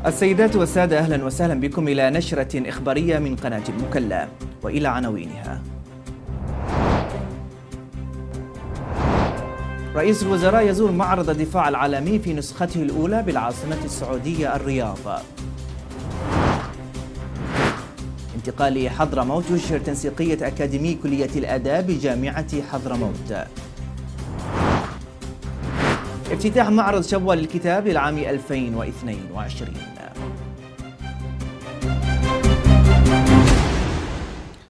السيدات والسادة، أهلا وسهلا بكم إلى نشرة إخبارية من قناة المكلا، وإلى عناوينها. رئيس الوزراء يزور معرض الدفاع العالمي في نسخته الأولى بالعاصمة السعودية الرياض. انتقال حضرموت يشهر تنسيقية أكاديمي كلية الآداب بجامعة حضرموت. افتتاح معرض شوال للكتاب للعام 2022.